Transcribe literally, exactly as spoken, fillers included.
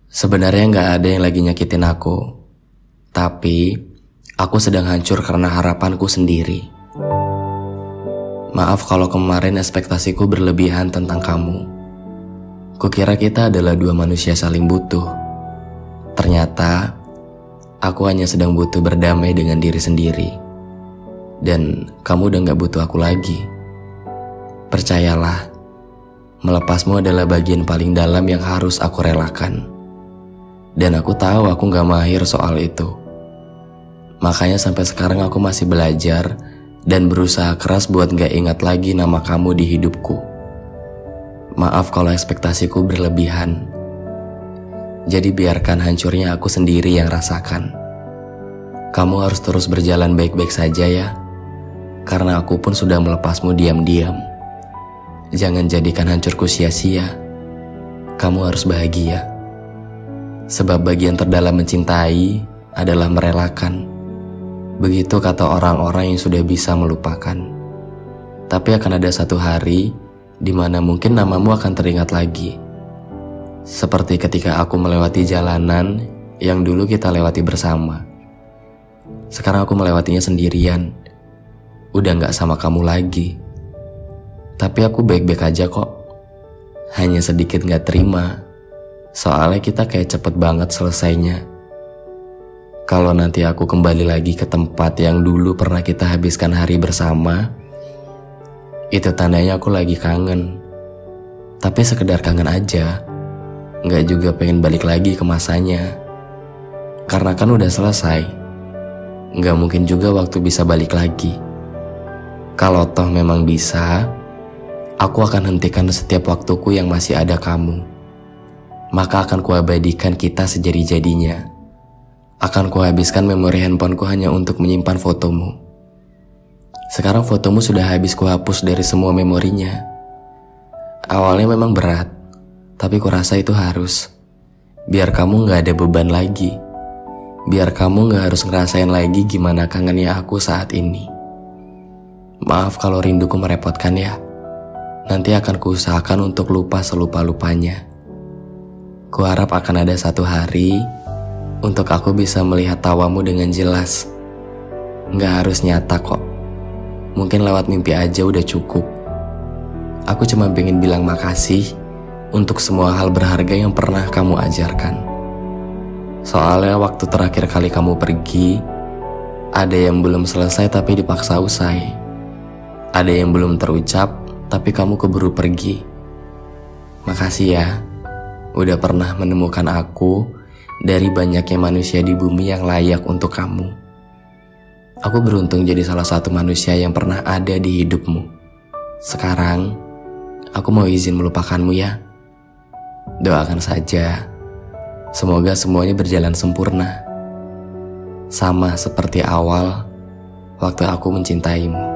Sebenarnya nggak ada yang lagi nyakitin aku, tapi aku sedang hancur karena harapanku sendiri. Maaf kalau kemarin ekspektasiku berlebihan tentang kamu. Kukira kita adalah dua manusia saling butuh. Ternyata aku hanya sedang butuh berdamai dengan diri sendiri. Dan kamu udah gak butuh aku lagi. Percayalah, melepasmu adalah bagian paling dalam yang harus aku relakan. Dan aku tahu aku gak mahir soal itu. Makanya sampai sekarang aku masih belajar dan berusaha keras buat gak ingat lagi nama kamu di hidupku. Maaf kalau ekspektasiku berlebihan. Jadi biarkan hancurnya aku sendiri yang rasakan. Kamu harus terus berjalan baik-baik saja ya. Karena aku pun sudah melepasmu diam-diam. Jangan jadikan hancurku sia-sia. Kamu harus bahagia. Sebab bagian terdalam mencintai adalah merelakan. Begitu kata orang-orang yang sudah bisa melupakan. Tapi akan ada satu hari di mana mungkin namamu akan teringat lagi. Seperti ketika aku melewati jalanan yang dulu kita lewati bersama. Sekarang aku melewatinya sendirian. Udah gak sama kamu lagi. Tapi aku baik-baik aja kok. Hanya sedikit gak terima. Soalnya kita kayak cepet banget selesainya. Kalau nanti aku kembali lagi ke tempat yang dulu pernah kita habiskan hari bersama, itu tandanya aku lagi kangen. Tapi sekedar kangen aja. Gak juga pengen balik lagi ke masanya. Karena kan udah selesai. Gak mungkin juga waktu bisa balik lagi. Kalau toh memang bisa, aku akan hentikan setiap waktuku yang masih ada kamu. Maka akan kuabadikan kita sejadi-jadinya. Akan kuhabiskan memori handphoneku hanya untuk menyimpan fotomu. Sekarang fotomu sudah habis kuhapus dari semua memorinya. Awalnya memang berat, tapi kurasa itu harus. Biar kamu gak ada beban lagi. Biar kamu gak harus ngerasain lagi gimana kangennya aku saat ini. Maaf kalau rinduku merepotkan ya. Nanti akan kuusahakan untuk lupa selupa-lupanya. Kuharap akan ada satu hari untuk aku bisa melihat tawamu dengan jelas. Gak harus nyata kok. Mungkin lewat mimpi aja udah cukup. Aku cuma pengen bilang makasih untuk semua hal berharga yang pernah kamu ajarkan. Soalnya waktu terakhir kali kamu pergi, ada yang belum selesai tapi dipaksa usai. Ada yang belum terucap tapi kamu keburu pergi. Makasih ya, udah pernah menemukan aku dari banyaknya manusia di bumi yang layak untuk kamu. Aku beruntung jadi salah satu manusia yang pernah ada di hidupmu. Sekarang, aku mau izin melupakanmu ya. Doakan saja, semoga semuanya berjalan sempurna. Sama seperti awal, waktu aku mencintaimu.